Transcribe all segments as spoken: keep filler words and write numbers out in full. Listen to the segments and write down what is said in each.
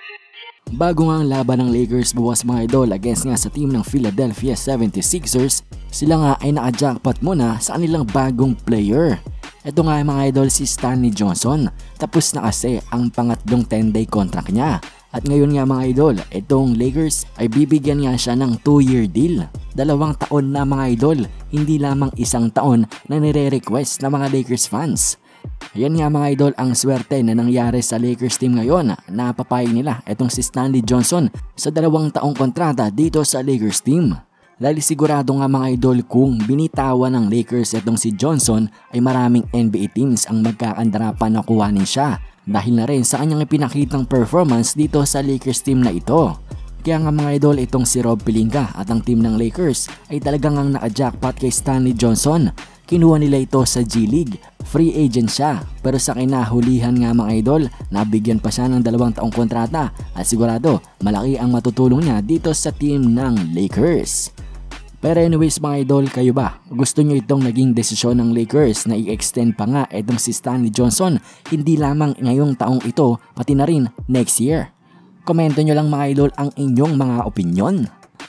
Bago nga ang laban ng Lakers bukas mga idol against nga sa team ng Philadelphia seventy-sixers, sila nga ay naka-jackpot muna sa kanilang bagong player. Ito nga mga idol si Stanley Johnson, tapos na kasi ang pangatlong ten day contract niya. At ngayon nga mga idol, itong Lakers ay bibigyan nga siya ng two year deal. Dalawang taon na mga idol, hindi lamang isang taon na nire-request ng mga Lakers fans. Ayan nga mga idol ang swerte na nangyari sa Lakers team ngayon na papay nila itong si Stanley Johnson sa dalawang taong kontrata dito sa Lakers team. Dahil sigurado nga mga idol kung binitawan ng Lakers itong si Johnson ay maraming N B A teams ang magkakandarapan na kuhanin siya dahil na rin sa kanyang ipinakitang performance dito sa Lakers team na ito. Kaya nga mga idol itong si Rob Pelinka at ang team ng Lakers ay talagang ang naka-jackpot kay Stanley Johnson. Kinuha nila ito sa G League, free agent siya pero sa kinahulihan nga mga idol, nabigyan pa siya ng dalawang taong kontrata at sigurado malaki ang matutulong niya dito sa team ng Lakers. Pero anyways mga idol, kayo ba? Gusto nyo itong naging desisyon ng Lakers na i-extend pa nga itong si Stanley Johnson hindi lamang ngayong taong ito pati na rin next year? Komento nyo lang mga idol ang inyong mga opinyon.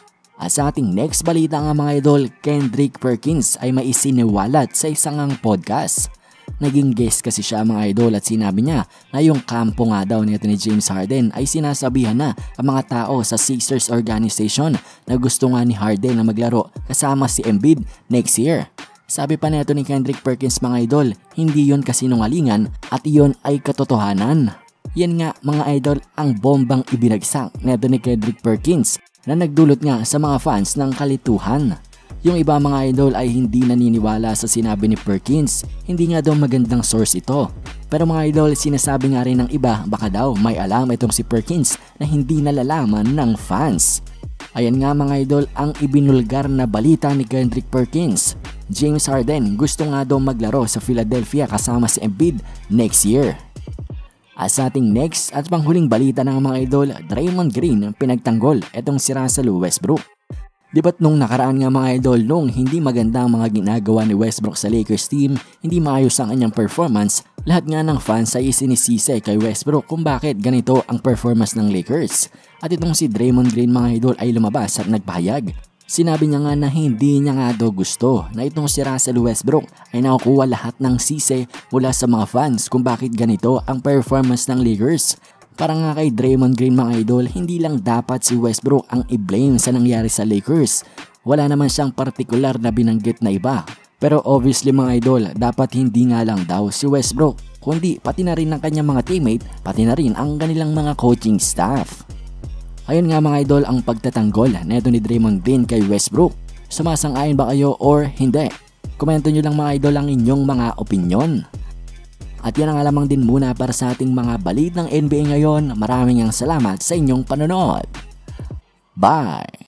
At sa ating next balita nga mga idol, Kendrick Perkins ay maisiniwalat sa isang podcast. Naging guest kasi siya mga idol at sinabi niya na yung kampo nga daw nito ni James Harden ay sinasabihan na ang mga tao sa Sixers organization na gusto nga ni Harden na maglaro kasama si Embiid next year. Sabi pa nito ni Kendrick Perkins mga idol, hindi yon kasinungalingan at iyon ay katotohanan. Yan nga mga idol ang bombang ibinagsak nito ni Kendrick Perkins na nagdulot nga sa mga fans ng kalituhan. Yung iba mga idol ay hindi naniniwala sa sinabi ni Perkins, hindi nga daw magandang source ito. Pero mga idol, sinasabi nga rin ng iba baka daw may alam itong si Perkins na hindi nalalaman ng fans. Ayan nga mga idol ang ibinulgar na balita ni Kendrick Perkins. James Harden gusto nga daw maglaro sa Philadelphia kasama si Embiid next year. At sa ating next at panghuling balita ng mga idol, Draymond Green pinagtanggol itong si Russell Westbrook. Di ba't nung nakaraan nga mga idol, nung hindi maganda ang mga ginagawa ni Westbrook sa Lakers team, hindi maayos ang kanyang performance, lahat nga ng fans ay sinisisi kay Westbrook kung bakit ganito ang performance ng Lakers. At itong si Draymond Green mga idol ay lumabas at nagpahayag. Sinabi niya nga na hindi niya nga daw gusto na itong si Russell Westbrook ay nakukuha lahat ng sisi mula sa mga fans kung bakit ganito ang performance ng Lakers. Para nga kay Draymond Green mga idol, hindi lang dapat si Westbrook ang i-blame sa nangyari sa Lakers. Wala naman siyang partikular na binanggit na iba. Pero obviously mga idol, dapat hindi nga lang daw si Westbrook, kundi pati na rin ang kanyang mga teammate, pati na rin ang kanilang mga coaching staff. Ayun nga mga idol ang pagtatanggol neto ni Draymond Green kay Westbrook. Sumasang-ayon ba kayo or hindi? Komento nyo lang mga idol ang inyong mga opinyon. At yan ang alamang din muna para sa ating mga balit ng N B A ngayon. Maraming ang salamat sa inyong panonood. Bye!